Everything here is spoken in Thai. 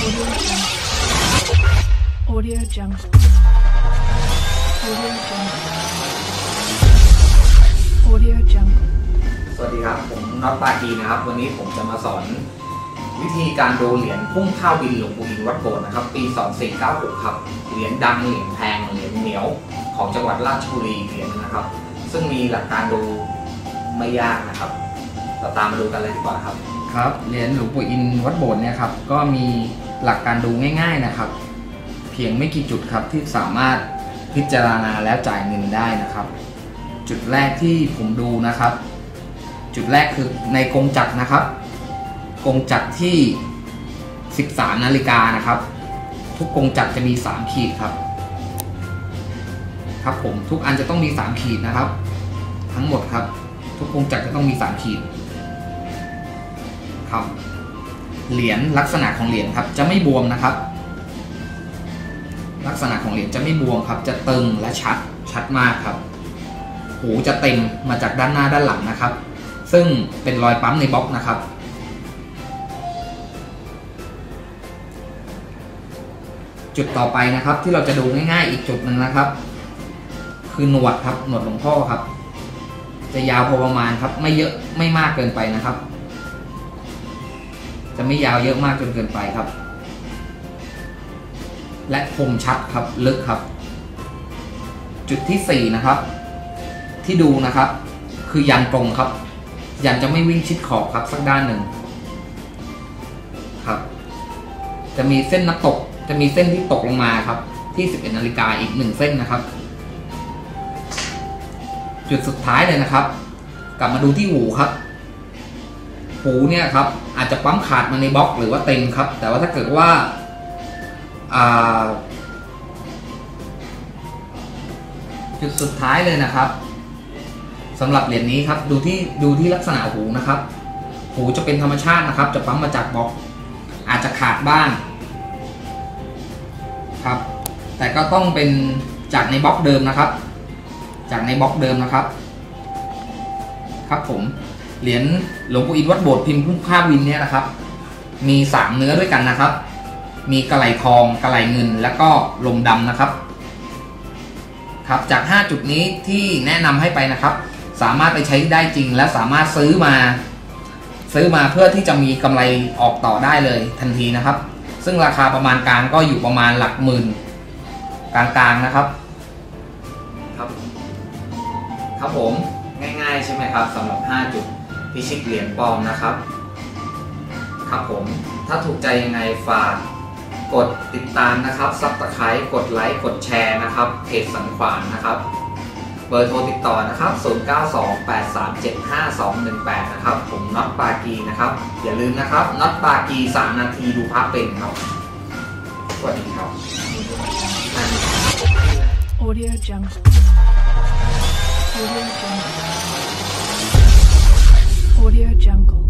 Audio Jungle. Audio Jungle. Audio Jungle. สวัสดีครับผมน็อตปากีนะครับวันนี้ผมจะมาสอนวิธีการดูเหรียญพุ่งข้าวบินหลวงปู่อินวัดโบสถ์นะครับปี2496ครับเหรียญดังเหรียญแพงเหรียญเหนียวของจังหวัดราชบุรีเหรียญนะครับซึ่งมีหลักการดูไม่ยากนะครับเราตามมาดูกันเลยดีกว่าครับครับเหรียญหลวงปู่อินวัดโบสถ์เนี่ยครับก็มีหลักการดูง่ายๆนะครับเพียงไม่กี่จุดครับที่สามารถพิจารณาแล้วจ่ายเงินได้นะครับจุดแรกที่ผมดูนะครับจุดแรกคือในกงจักรนะครับกงจักรที่13 นาฬิกานะครับทุกกงจักรจะมี3ขีดครับครับผมทุกอันจะต้องมี3ขีดนะครับทั้งหมดครับทุกกงจักรจะต้องมี3ขีดครับเหรียญลักษณะของเหรียญครับจะไม่บวมนะครับลักษณะของเหรียญจะไม่บวมครับจะตึงและชัดมากครับหูจะเต็มมาจากด้านหน้าด้านหลังนะครับซึ่งเป็นรอยปั๊มในบล็อกนะครับจุดต่อไปนะครับที่เราจะดูง่ายๆอีกจุดหนึ่งนะครับคือหนวดครับหนวดหลวงพ่อครับจะยาวพอประมาณครับไม่เยอะไม่มากเกินไปนะครับจะไม่ยาวเยอะมากจนเกินไปครับและคมชัดครับลึกครับจุดที่4นะครับที่ดูนะครับคือยันตรงครับยันจะไม่วิ่งชิดขอบครับสักด้านหนึ่งครับจะมีเส้นนักตกจะมีเส้นที่ตกลงมาครับที่11 นาฬิกาอีก1เส้นนะครับจุดสุดท้ายเลยนะครับกลับมาดูที่หูครับหูเนี่ยครับอาจจะปั๊มขาดมาในบล็อกหรือว่าเต็มครับแต่ว่าถ้าเกิดว่าจุดสุดท้ายเลยนะครับสำหรับเหรียญนี้ครับดูที่ลักษณะหูนะครับหูจะเป็นธรรมชาตินะครับจะปั๊มมาจากบล็อกอาจจะขาดบ้างครับแต่ก็ต้องเป็นจากในบล็อกเดิมนะครับจากในบล็อกเดิมนะครับครับผมเหรียญหลวงปู่อินวัดโบสถ์พิมพ์พุ่งข้าววินเนี่ยนะครับมี3เนื้อด้วยกันนะครับมีกระไหลทองกระไหลเงินแล้วก็ลมดำนะครับครับจาก5จุดนี้ที่แนะนำให้ไปนะครับสามารถไปใช้ได้จริงและสามารถซื้อมาเพื่อที่จะมีกำไรออกต่อได้เลยทันทีนะครับซึ่งราคาประมาณกลางก็อยู่ประมาณหลักหมื่นกลางๆนะครับครับผมง่ายๆใช่ไหมครับสำหรับ5จุดพิชิตเหรียญปลอมนะครับครับผมถ้าถูกใจยังไงฝากกดติดตามนะครับSubscribeกดไลค์กดแชร์นะครับเพจสันขวานนะครับเบอร์โทรติดต่อนะครับ0928375218นะครับผมน็อตปากีนะครับอย่าลืมนะครับน็อตปากี3 นาทีดูพระเป็นครับสวัสดีครับ Audio Jungle. Audio Jungle. Audio Jungle.